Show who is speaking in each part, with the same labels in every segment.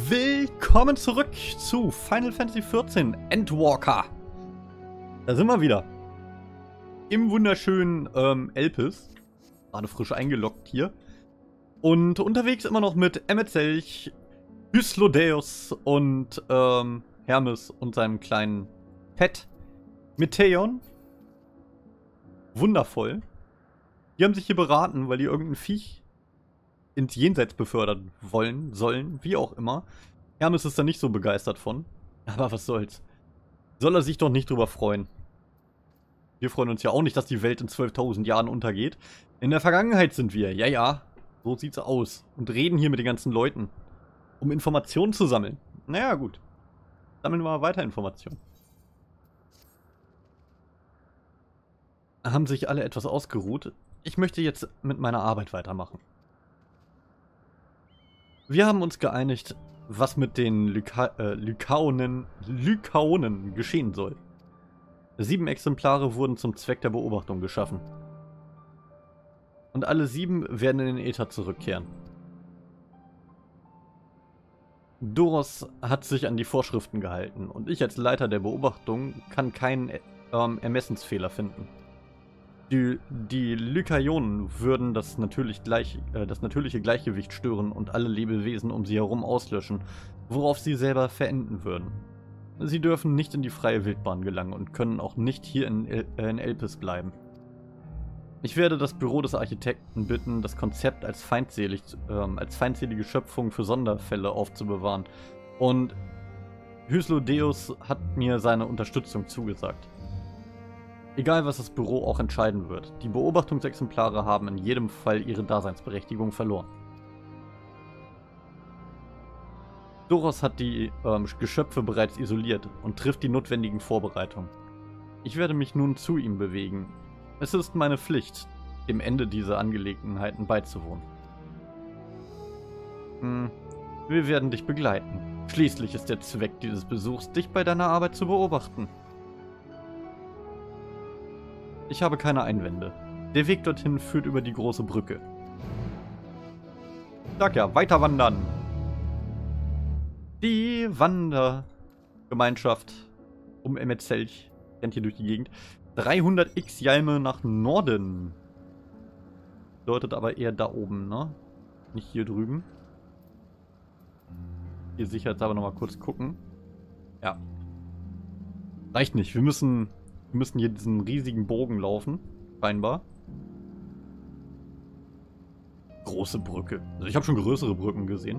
Speaker 1: Willkommen zurück zu Final Fantasy XIV Endwalker. Da sind wir wieder. Im wunderschönen Elpis. Gerade frisch eingeloggt hier. Und unterwegs immer noch mit Emet-Selch, Hyslodeus und Hermes und seinem kleinen Pet Meteion. Wundervoll. Die haben sich hier beraten, weil die irgendein Viech ins Jenseits befördern sollen, wie auch immer. Hermes ist da nicht so begeistert von. Aber was soll's. Soll er sich doch nicht drüber freuen. Wir freuen uns ja auch nicht, dass die Welt in 12.000 Jahren untergeht. In der Vergangenheit sind wir, ja, so sieht's aus. Und reden hier mit den ganzen Leuten, um Informationen zu sammeln. Naja, gut. Sammeln wir mal weiter Informationen. Haben sich alle etwas ausgeruht. Ich möchte jetzt mit meiner Arbeit weitermachen. Wir haben uns geeinigt, was mit den Lykaonen geschehen soll. 7 Exemplare wurden zum Zweck der Beobachtung geschaffen. Und alle 7 werden in den Äther zurückkehren. Doros hat sich an die Vorschriften gehalten und ich als Leiter der Beobachtung kann keinen Ermessensfehler finden. Die Lykaonen würden das natürliche Gleichgewicht stören und alle Lebewesen um sie herum auslöschen, worauf sie selber verenden würden. Sie dürfen nicht in die freie Wildbahn gelangen und können auch nicht hier in Elpis bleiben. Ich werde das Büro des Architekten bitten, das Konzept als feindselige Schöpfung für Sonderfälle aufzubewahren. Und Hyslodeus hat mir seine Unterstützung zugesagt. Egal, was das Büro auch entscheiden wird, die Beobachtungsexemplare haben in jedem Fall ihre Daseinsberechtigung verloren. Doros hat die Geschöpfe bereits isoliert und trifft die notwendigen Vorbereitungen. Ich werde mich nun zu ihm bewegen. Es ist meine Pflicht, dem Ende dieser Angelegenheiten beizuwohnen. Wir werden dich begleiten. Schließlich ist der Zweck dieses Besuchs, dich bei deiner Arbeit zu beobachten. Ich habe keine Einwände. Der Weg dorthin führt über die große Brücke. Sag ja, weiter wandern! Die Wandergemeinschaft um Emet-Selch rennt hier durch die Gegend. 300 X-Jalme nach Norden. Bedeutet aber eher da oben, ne? Nicht hier drüben. Hier sicherheitshalber nochmal kurz gucken. Ja. Reicht nicht. Wir müssen hier diesen riesigen Bogen laufen. Scheinbar. Große Brücke. Also ich habe schon größere Brücken gesehen.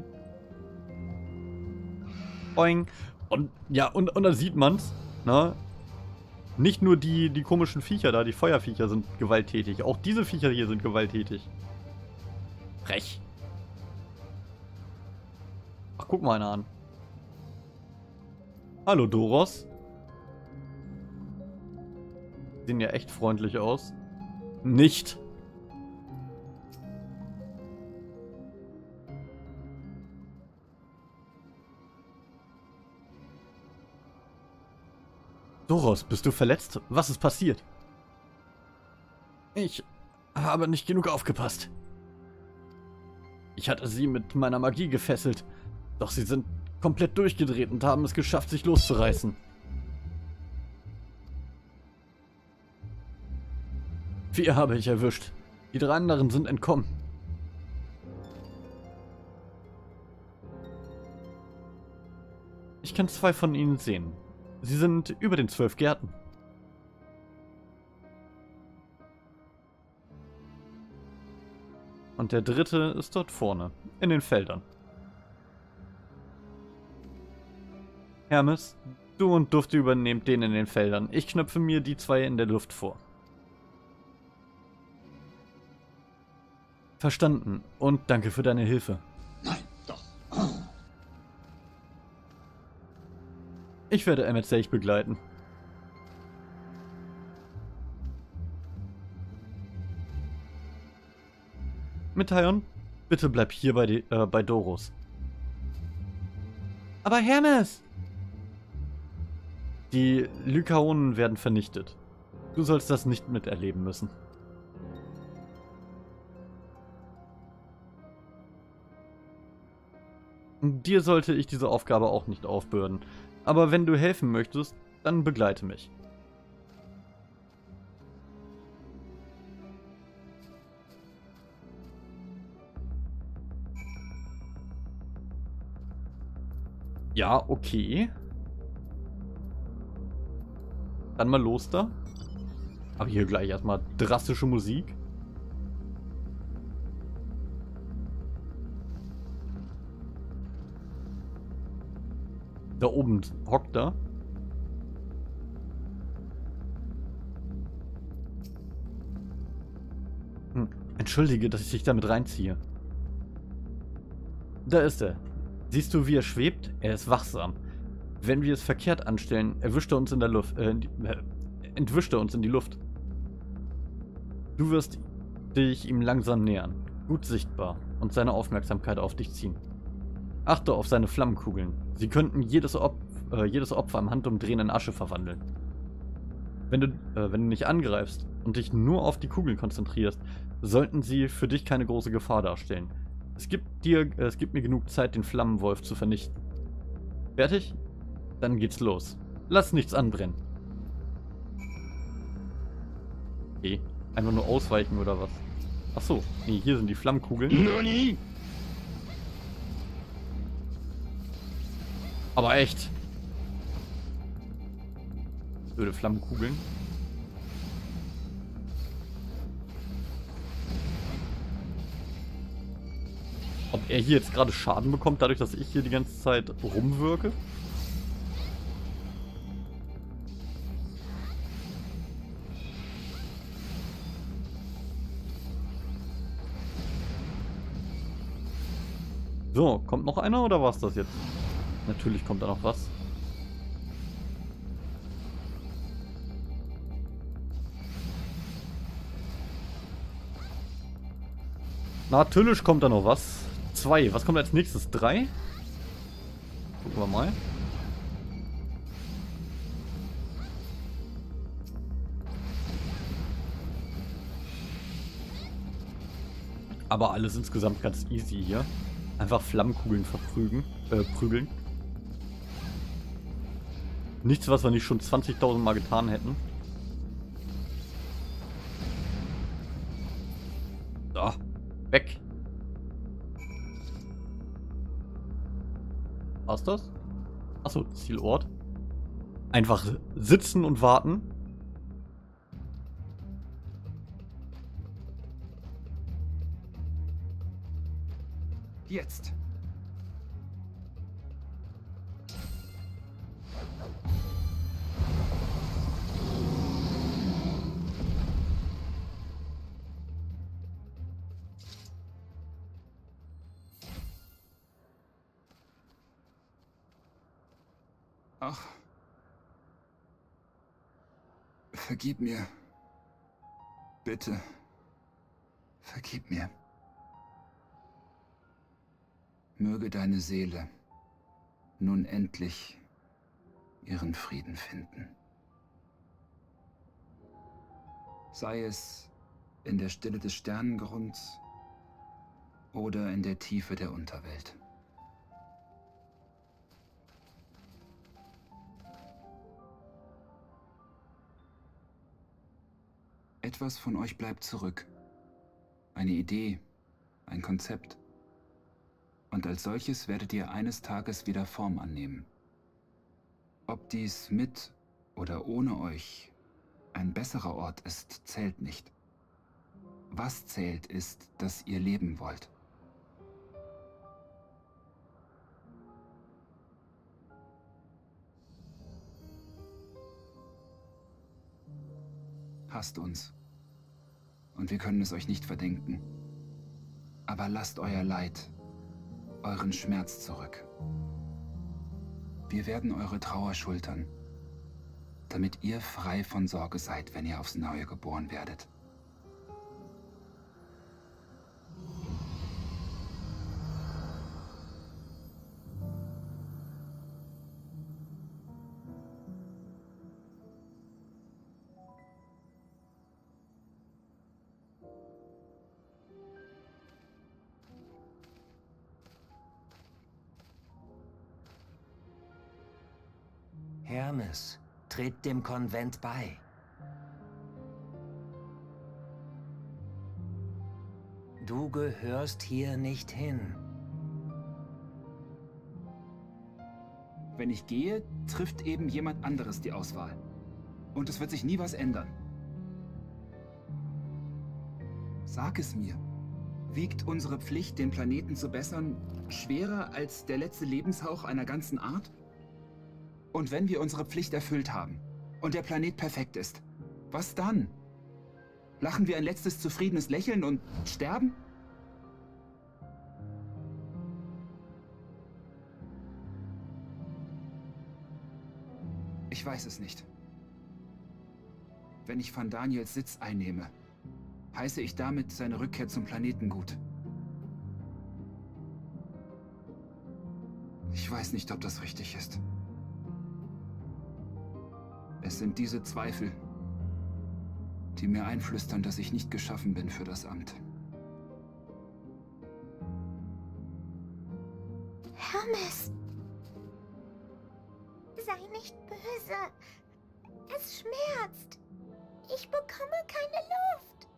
Speaker 1: Boing. Und ja, und da sieht man's. Ne? Nicht nur die komischen Viecher da, die Feuerviecher sind gewalttätig. Auch diese Viecher hier sind gewalttätig. Frech. Ach, guck mal einer an. Hallo, Doros. Sehen ja echt freundlich aus. Nicht. Doros, bist du verletzt? Was ist passiert? Ich habe nicht genug aufgepasst. Ich hatte sie mit meiner Magie gefesselt, doch sie sind komplett durchgedreht und haben es geschafft, sich loszureißen. 4 habe ich erwischt. Die 3 anderen sind entkommen. Ich kann 2 von ihnen sehen. Sie sind über den 12 Gärten. Und der 3. ist dort vorne, in den Feldern. Hermes, du und Dufte übernehmt den in den Feldern. Ich knöpfe mir die 2 in der Luft vor. Verstanden. Und danke für deine Hilfe.
Speaker 2: Nein, doch.
Speaker 1: Ich werde Emet-Selch begleiten. Meteion, bitte bleib hier bei Doros. Aber Hermes! Die Lykaonen werden vernichtet. Du sollst das nicht miterleben müssen. Dir sollte ich diese Aufgabe auch nicht aufbürden. Aber wenn du helfen möchtest, dann begleite mich. Ja, okay. Dann mal los da. Aber hier gleich erstmal drastische Musik. Da oben hockt er. Entschuldige, dass ich dich damit reinziehe. Da ist er. Siehst du, wie er schwebt? Er ist wachsam. Wenn wir es verkehrt anstellen, erwischt er uns in der Luft, entwischt er uns in die Luft. Du wirst dich ihm langsam nähern, gut sichtbar, und seine Aufmerksamkeit auf dich ziehen. Achte auf seine Flammenkugeln. Sie könnten jedes Opfer im Handumdrehen in Asche verwandeln. Wenn du nicht angreifst und dich nur auf die Kugeln konzentrierst, sollten sie für dich keine große Gefahr darstellen. Es gibt mir genug Zeit, den Flammenwolf zu vernichten. Fertig? Dann geht's los. Lass nichts anbrennen. Okay. Einfach nur ausweichen oder was? Achso, nee, hier sind die Flammenkugeln.
Speaker 2: Nani?
Speaker 1: Aber echt. Blöde Flammenkugeln. Ob er hier jetzt gerade Schaden bekommt, dadurch, dass ich hier die ganze Zeit rumwirke? So, kommt noch einer oder war's das jetzt? Natürlich kommt da noch was. Natürlich kommt da noch was. 2. Was kommt als nächstes? 3? Gucken wir mal. Aber alles insgesamt ganz easy hier. Einfach Flammenkugeln prügeln. Nichts, was wir nicht schon 20.000 Mal getan hätten. So, weg. War's das? Achso, Zielort. Einfach sitzen und warten.
Speaker 2: Jetzt. Ach. Vergib mir. Bitte. Vergib mir. Möge deine Seele nun endlich ihren Frieden finden. Sei es in der Stille des Sternengrunds oder in der Tiefe der Unterwelt. Etwas von euch bleibt zurück. Eine Idee, ein Konzept. Und als solches werdet ihr eines Tages wieder Form annehmen. Ob dies mit oder ohne euch ein besserer Ort ist, zählt nicht. Was zählt, ist, dass ihr leben wollt. Hasst uns. Und wir können es euch nicht verdenken. Aber lasst euer Leid, euren Schmerz zurück. Wir werden eure Trauer schultern, damit ihr frei von Sorge seid, wenn ihr aufs Neue geboren werdet.
Speaker 3: Hermes, tritt dem Konvent bei. Du gehörst hier nicht hin.
Speaker 2: Wenn ich gehe, trifft eben jemand anderes die Auswahl. Und es wird sich nie was ändern. Sag es mir. Wiegt unsere Pflicht, den Planeten zu bessern, schwerer als der letzte Lebenshauch einer ganzen Art? Und wenn wir unsere Pflicht erfüllt haben und der Planet perfekt ist, was dann? Lachen wir ein letztes zufriedenes Lächeln und sterben? Ich weiß es nicht. Wenn ich Van Daniels Sitz einnehme, heiße ich damit seine Rückkehr zum Planeten gut. Ich weiß nicht, ob das richtig ist. Es sind diese Zweifel, die mir einflüstern, dass ich nicht geschaffen bin für das Amt.
Speaker 4: Hermes! Sei nicht böse. Es schmerzt. Ich bekomme keine Luft.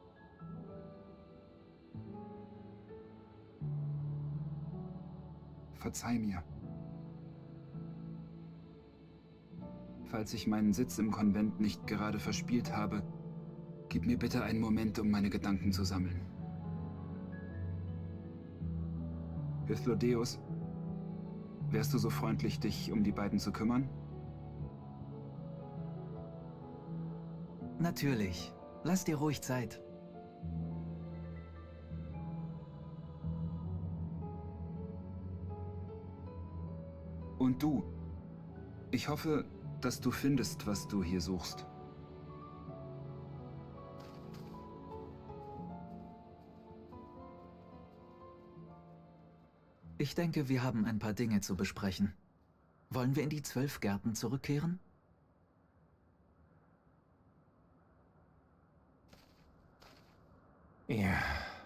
Speaker 2: Verzeih mir. Falls ich meinen Sitz im Konvent nicht gerade verspielt habe, gib mir bitte einen Moment, um meine Gedanken zu sammeln. Hythlodeus, wärst du so freundlich, dich um die beiden zu kümmern?
Speaker 3: Natürlich. Lass dir ruhig Zeit.
Speaker 2: Und du? Ich hoffe, dass du findest, was du hier suchst.
Speaker 5: Ich denke, wir haben ein paar Dinge zu besprechen. Wollen wir in die 12 Gärten zurückkehren?
Speaker 3: Ja.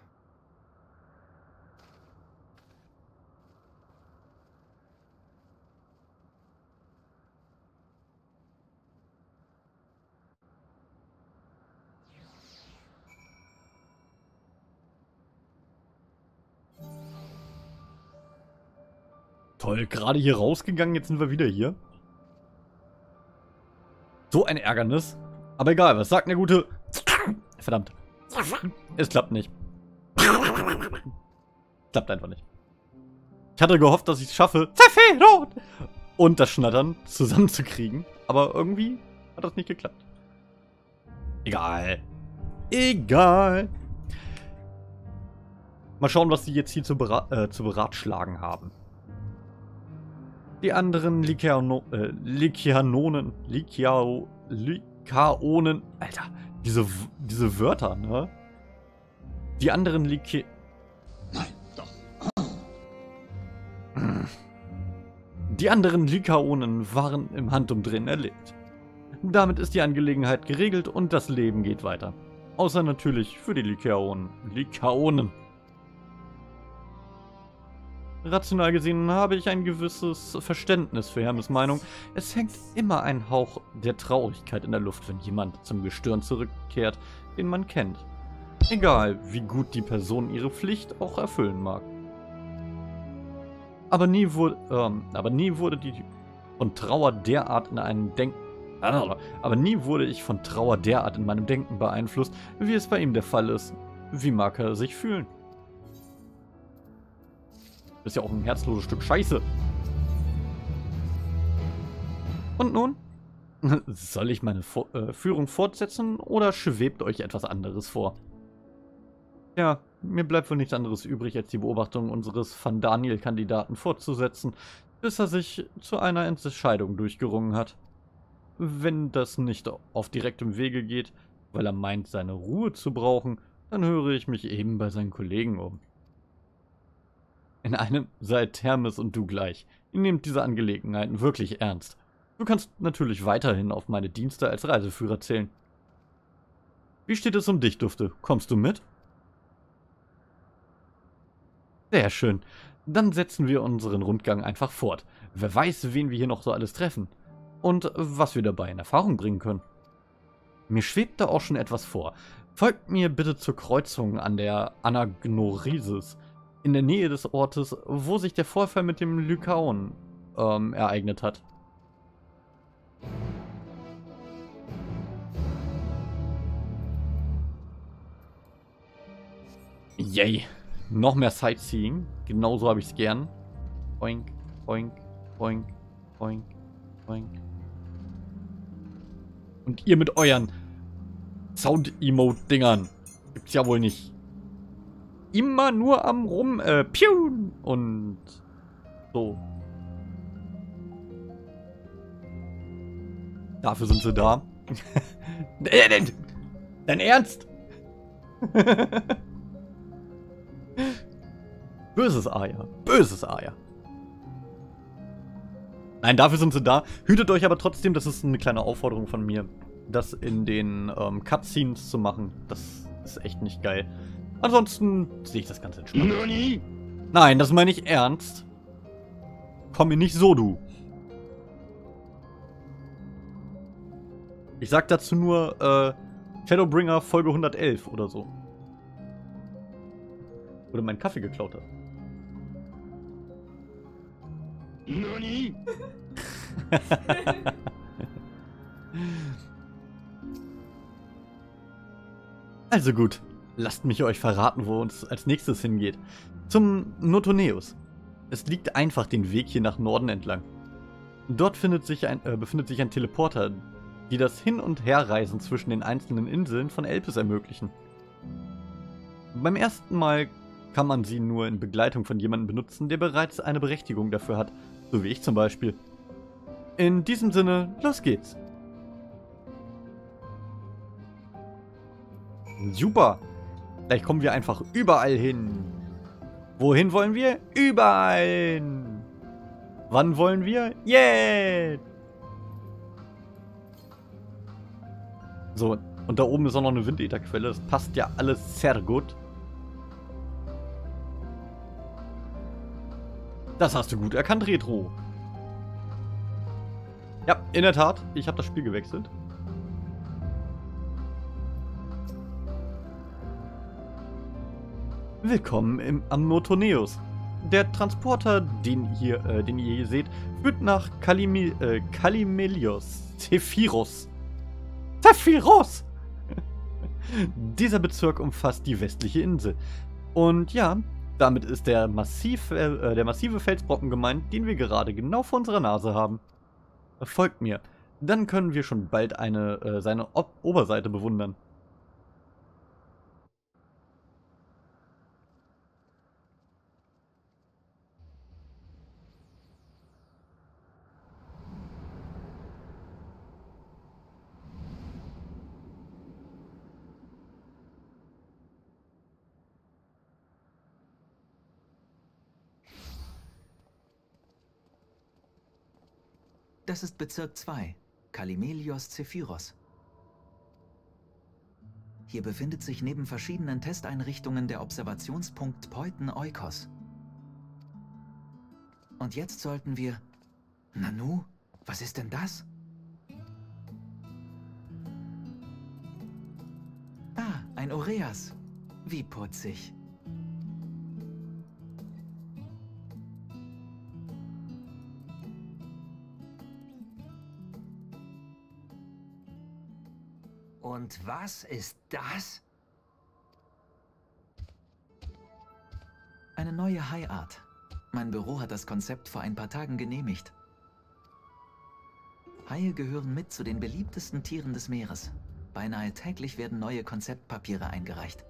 Speaker 1: Toll, gerade hier rausgegangen, jetzt sind wir wieder hier. So ein Ärgernis. Aber egal, was sagt eine gute... Verdammt. Es klappt nicht. Klappt einfach nicht. Ich hatte gehofft, dass ich es schaffe, Sephiroth und das Schnattern zusammenzukriegen. Aber irgendwie hat das nicht geklappt. Egal. Egal. Mal schauen, was sie jetzt hier zu beratschlagen haben. Die anderen Lykaonen, Alter, diese Wörter, ne? Die anderen Die anderen Lykaonen waren im Handumdrehen erlebt. Damit ist die Angelegenheit geregelt und das Leben geht weiter. Außer natürlich für die Lykaonen. Rational gesehen habe ich ein gewisses Verständnis für Hermes Meinung. Es hängt immer ein Hauch der Traurigkeit in der Luft, wenn jemand zum Gestirn zurückkehrt, den man kennt. Egal, wie gut die Person ihre Pflicht auch erfüllen mag. Aber nie wurde die von Trauer derart in einem Aber nie wurde ich von Trauer derart in meinem Denken beeinflusst, wie es bei ihm der Fall ist. Wie mag er sich fühlen? Das ist ja auch ein herzloses Stück Scheiße. Und nun? Soll ich meine Führung fortsetzen oder schwebt euch etwas anderes vor? Ja, mir bleibt wohl nichts anderes übrig, als die Beobachtung unseres Van Daniel-Kandidaten fortzusetzen, bis er sich zu einer Entscheidung durchgerungen hat. Wenn das nicht auf direktem Wege geht, weil er meint, seine Ruhe zu brauchen, dann höre ich mich eben bei seinen Kollegen um. In einem seid Hermes und du gleich. Ihr nehmt diese Angelegenheiten wirklich ernst. Du kannst natürlich weiterhin auf meine Dienste als Reiseführer zählen. Wie steht es um dich, Dufte? Kommst du mit? Sehr schön. Dann setzen wir unseren Rundgang einfach fort. Wer weiß, wen wir hier noch so alles treffen. und was wir dabei in Erfahrung bringen können. Mir schwebt da auch schon etwas vor. Folgt mir bitte zur Kreuzung an der Anagnorisis, in der Nähe des Ortes, wo sich der Vorfall mit dem Lykaon ereignet hat. Yay. Noch mehr Sightseeing. Genauso habe ich es gern. Boink, boink, boink, boink, boink. Und ihr mit euren Sound-Emote-Dingern. Gibt's ja wohl nicht. Immer nur am Piun und so. Dafür sind sie da. Dein Ernst? Böses Aya. Böses Aya. Nein, dafür sind sie da. Hütet euch aber trotzdem, das ist eine kleine Aufforderung von mir, das in den Cutscenes zu machen. Das ist echt nicht geil. Ansonsten sehe ich das ganz entspannt. Nein, das meine ich ernst. Komm mir nicht so, du. Ich sag dazu nur Shadowbringer Folge 111 oder so. Oder meinen Kaffee geklaut hat. Nani? Also gut, lasst mich euch verraten, wo uns als nächstes hingeht. Zum Notoneus. Es liegt einfach den Weg hier nach Norden entlang. Dort befindet sich ein Teleporter, die das Hin- und Herreisen zwischen den einzelnen Inseln von Elpis ermöglichen. Beim ersten Mal kann man sie nur in Begleitung von jemandem benutzen, der bereits eine Berechtigung dafür hat, so wie ich zum Beispiel. In diesem Sinne, los geht's. Super! Gleich kommen wir einfach überall hin. Wohin wollen wir? Überall hin! Wann wollen wir? Jetzt! So, und da oben ist auch noch eine Windätherquelle. Das passt ja alles sehr gut. Das hast du gut erkannt, Retro. Ja, in der Tat. Ich habe das Spiel gewechselt. Willkommen am Notoneus. Der Transporter, den ihr hier seht, führt nach Kalimelios. Zephyros. Zephyros! Dieser Bezirk umfasst die westliche Insel. Und ja, damit ist der massive Felsbrocken gemeint, den wir gerade genau vor unserer Nase haben. Folgt mir. Dann können wir schon bald seine Oberseite bewundern.
Speaker 5: Das ist Bezirk 2, Kalimelios Zephyros. Hier befindet sich neben verschiedenen Testeinrichtungen der Observationspunkt Poiten Oikos. Und jetzt sollten wir... Nanu, was ist denn das? Ah, ein Oreas. Wie putzig.
Speaker 3: Und was ist das?
Speaker 5: Eine neue Haiart. Mein Büro hat das Konzept vor ein paar Tagen genehmigt. Haie gehören mit zu den beliebtesten Tieren des Meeres. Beinahe täglich werden neue Konzeptpapiere eingereicht.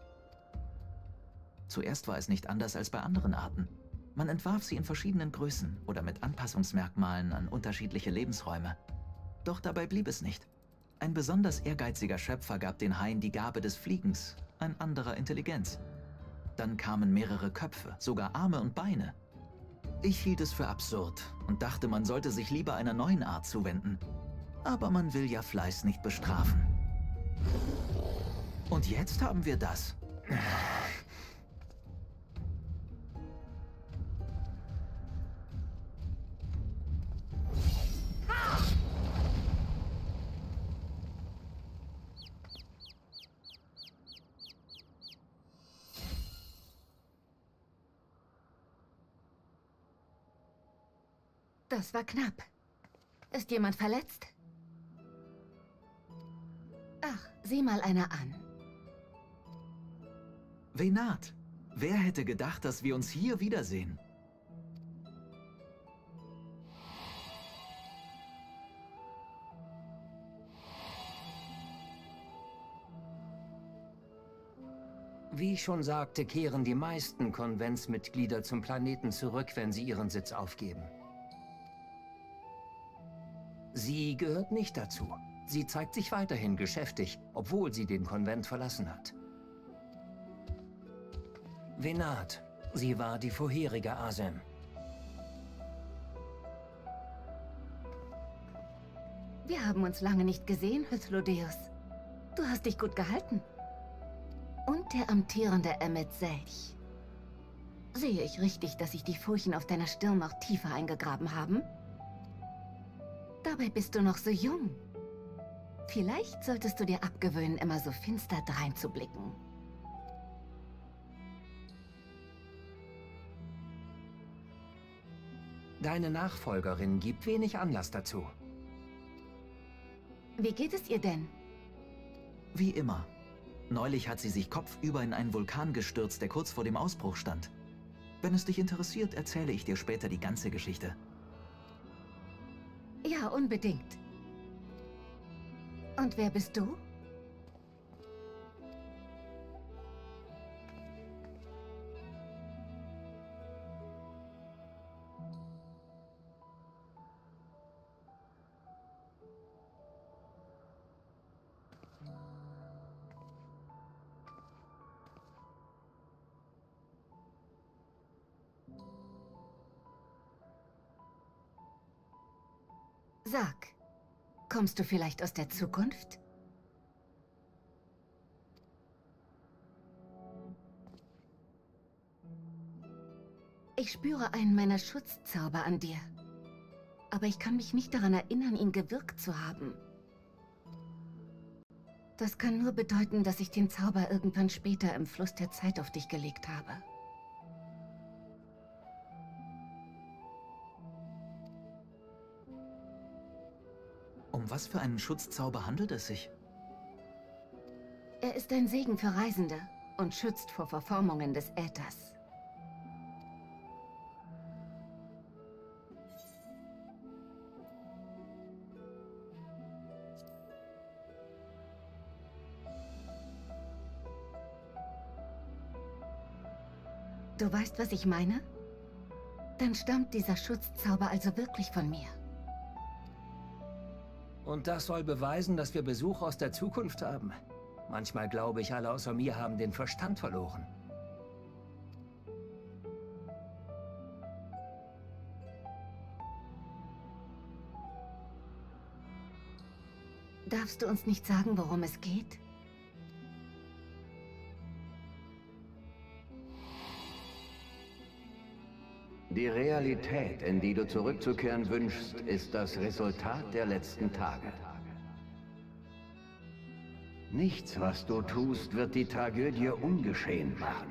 Speaker 5: Zuerst war es nicht anders als bei anderen Arten. Man entwarf sie in verschiedenen Größen oder mit Anpassungsmerkmalen an unterschiedliche Lebensräume. Doch dabei blieb es nicht. Ein besonders ehrgeiziger Schöpfer gab den Haien die Gabe des Fliegens, ein anderer Intelligenz. Dann kamen mehrere Köpfe, sogar Arme und Beine. Ich hielt es für absurd und dachte, man sollte sich lieber einer neuen Art zuwenden. Aber man will ja Fleiß nicht bestrafen. Und jetzt haben wir das.
Speaker 6: Das war knapp. Ist jemand verletzt? Ach, sieh mal einer an.
Speaker 5: Venat, wer hätte gedacht, dass wir uns hier wiedersehen?
Speaker 3: Wie ich schon sagte, kehren die meisten Konventsmitglieder zum Planeten zurück, wenn sie ihren Sitz aufgeben. Sie gehört nicht dazu. Sie zeigt sich weiterhin geschäftig, obwohl sie den Konvent verlassen hat. Venat, sie war die vorherige Asem.
Speaker 6: Wir haben uns lange nicht gesehen, Hythlodeus. Du hast dich gut gehalten. Und der amtierende Emmet Selch. Sehe ich richtig, dass sich die Furchen auf deiner Stirn noch tiefer eingegraben haben? Dabei bist du noch so jung. Vielleicht solltest du dir abgewöhnen, immer so finster dreinzublicken.
Speaker 3: Deine Nachfolgerin gibt wenig Anlass dazu.
Speaker 6: Wie geht es ihr denn?
Speaker 5: Wie immer. Neulich hat sie sich kopfüber in einen Vulkan gestürzt, der kurz vor dem Ausbruch stand. Wenn es dich interessiert, erzähle ich dir später die ganze Geschichte.
Speaker 6: Ja, unbedingt. Und wer bist du? Sag, kommst du vielleicht aus der Zukunft? Ich spüre einen meiner Schutzzauber an dir. Aber ich kann mich nicht daran erinnern, ihn gewirkt zu haben. Das kann nur bedeuten, dass ich den Zauber irgendwann später im Fluss der Zeit auf dich gelegt habe.
Speaker 5: Um was für einen Schutzzauber handelt es sich?
Speaker 6: Er ist ein Segen für Reisende und schützt vor Verformungen des Äthers. Du weißt, was ich meine? Dann stammt dieser Schutzzauber also wirklich von mir.
Speaker 3: Und das soll beweisen, dass wir Besuch aus der Zukunft haben. Manchmal glaube ich, alle außer mir haben den Verstand verloren.
Speaker 6: Darfst du uns nicht sagen, worum es geht?
Speaker 7: Die Realität, in die du zurückzukehren wünschst, ist das Resultat der letzten Tage. Nichts, was du tust, wird die Tragödie ungeschehen machen.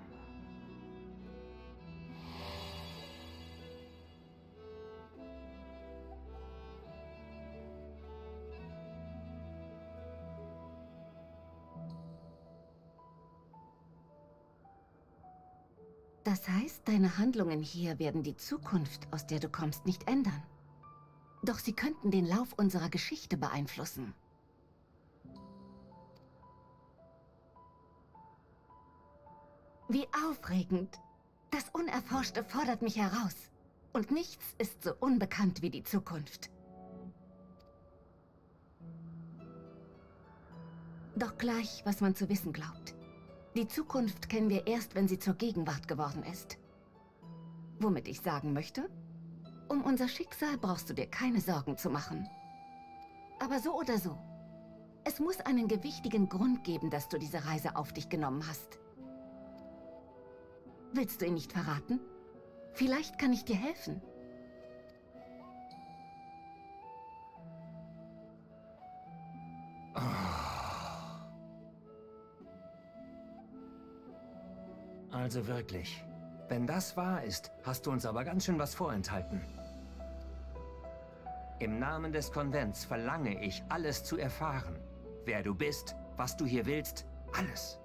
Speaker 6: Das heißt, deine Handlungen hier werden die Zukunft, aus der du kommst, nicht ändern. Doch sie könnten den Lauf unserer Geschichte beeinflussen. Wie aufregend! Das Unerforschte fordert mich heraus. Und nichts ist so unbekannt wie die Zukunft. Doch gleich, was man zu wissen glaubt. Die Zukunft kennen wir erst, wenn sie zur Gegenwart geworden ist. Womit ich sagen möchte, um unser Schicksal brauchst du dir keine Sorgen zu machen. Aber so oder so, es muss einen gewichtigen Grund geben, dass du diese Reise auf dich genommen hast. Willst du ihn nicht verraten? Vielleicht kann ich dir helfen.
Speaker 3: Also wirklich. Wenn das wahr ist, hast du uns aber ganz schön was vorenthalten. Im Namen des Konvents verlange ich, alles zu erfahren. Wer du bist, was du hier willst, alles.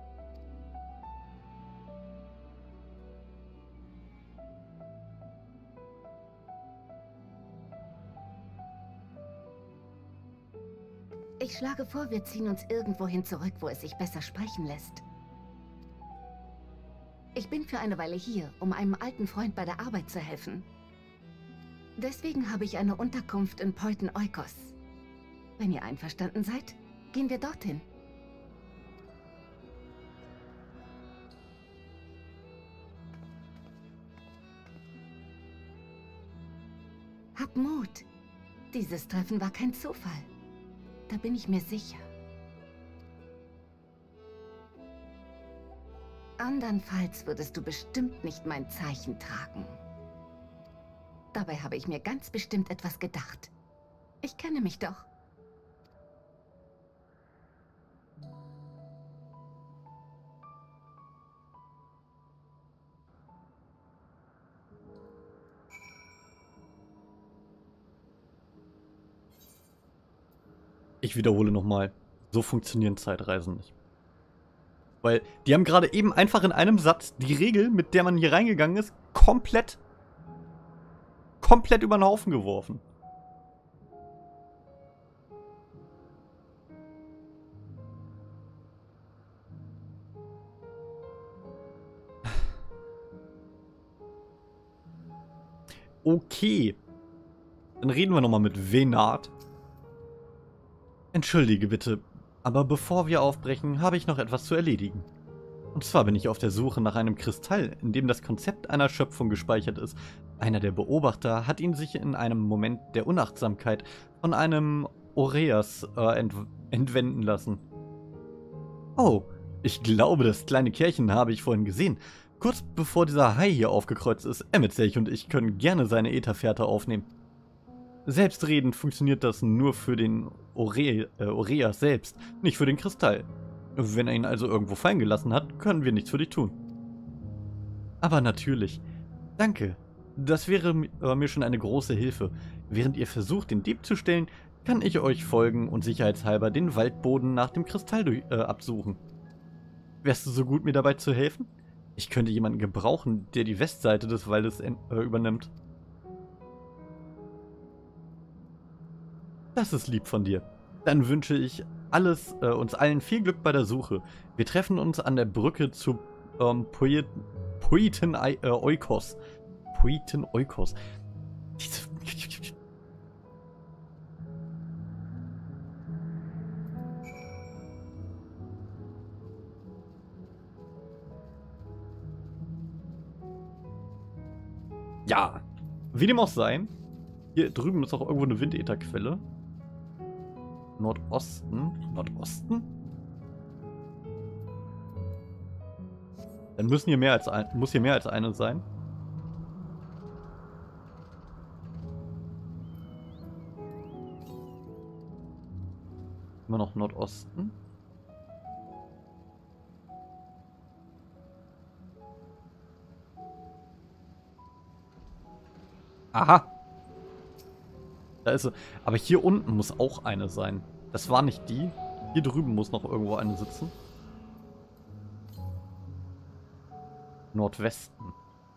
Speaker 6: Ich schlage vor, wir ziehen uns irgendwohin zurück, wo es sich besser sprechen lässt. Ich bin für eine Weile hier, um einem alten Freund bei der Arbeit zu helfen. Deswegen habe ich eine Unterkunft in Poiten Oikos. Wenn ihr einverstanden seid, gehen wir dorthin. Hab Mut. Dieses Treffen war kein Zufall. Da bin ich mir sicher. Andernfalls würdest du bestimmt nicht mein Zeichen tragen. Dabei habe ich mir ganz bestimmt etwas gedacht. Ich kenne mich doch.
Speaker 1: Ich wiederhole nochmal, so funktionieren Zeitreisen nicht. Weil die haben gerade eben einfach in einem Satz die Regel, mit der man hier reingegangen ist, komplett über den Haufen geworfen. Okay. Dann reden wir nochmal mit Venard. Entschuldige bitte, aber bevor wir aufbrechen, habe ich noch etwas zu erledigen. Und zwar bin ich auf der Suche nach einem Kristall, in dem das Konzept einer Schöpfung gespeichert ist. Einer der Beobachter hat ihn sich in einem Moment der Unachtsamkeit von einem Oreas entwenden lassen. Oh, ich glaube, das kleine Kerlchen habe ich vorhin gesehen. Kurz bevor dieser Hai hier aufgekreuzt ist, Emetzelch und ich können gerne seine Ätherfährte aufnehmen. Selbstredend funktioniert das nur für den Oreas selbst, nicht für den Kristall. Wenn er ihn also irgendwo fallen gelassen hat, können wir nichts für dich tun. Aber natürlich. Danke. Das wäre mir schon eine große Hilfe. Während ihr versucht, den Dieb zu stellen, kann ich euch folgen und sicherheitshalber den Waldboden nach dem Kristall absuchen. Wärst du so gut, mir dabei zu helfen? Ich könnte jemanden gebrauchen, der die Westseite des Waldes übernimmt. Das ist lieb von dir. Dann wünsche ich uns allen viel Glück bei der Suche. Wir treffen uns an der Brücke zu Poiten Oikos. Poiten Oikos. Ja, wie dem auch sei. Hier drüben ist auch irgendwo eine Windätherquelle. Nordosten. Nordosten? Dann muss hier mehr als eine sein. Immer noch Nordosten. Aha. Da ist sie. Aber hier unten muss auch eine sein. Das war nicht die. Hier drüben muss noch irgendwo eine sitzen. Nordwesten.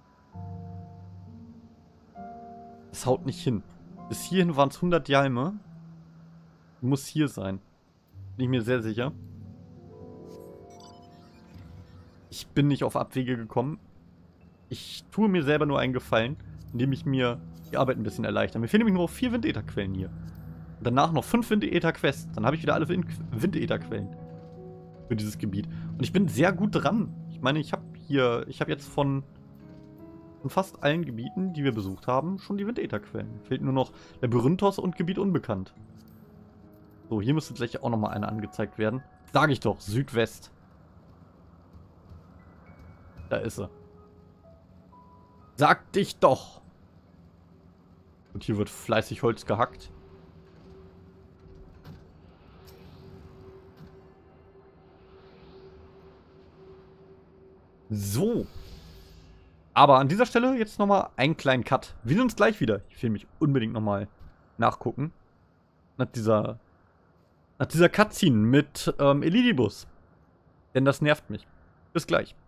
Speaker 1: Das haut nicht hin. Bis hierhin waren es 100 Jalme. Muss hier sein. Bin ich mir sehr sicher. Ich bin nicht auf Abwege gekommen. Ich tue mir selber nur einen Gefallen, indem ich mir die Arbeit ein bisschen erleichter. Mir fehlen nämlich nur 4 Windätherquellen hier. Und danach noch 5 Windäther-Quests. Dann habe ich wieder alle Windätherquellen für dieses Gebiet. Und ich bin sehr gut dran. Ich meine, ich habe jetzt von fast allen Gebieten, die wir besucht haben, schon die Windätherquellen. Fehlt nur noch Labyrynthos und Gebiet Unbekannt. So, hier müsste gleich auch nochmal eine angezeigt werden. Sage ich doch, Südwest. Da ist sie. Sag dich doch! Und hier wird fleißig Holz gehackt. So. Aber an dieser Stelle jetzt nochmal einen kleinen Cut. Wir sehen uns gleich wieder. Ich will mich unbedingt nochmal nachgucken. Nach dieser Cutscene mit Elidibus. Denn das nervt mich. Bis gleich.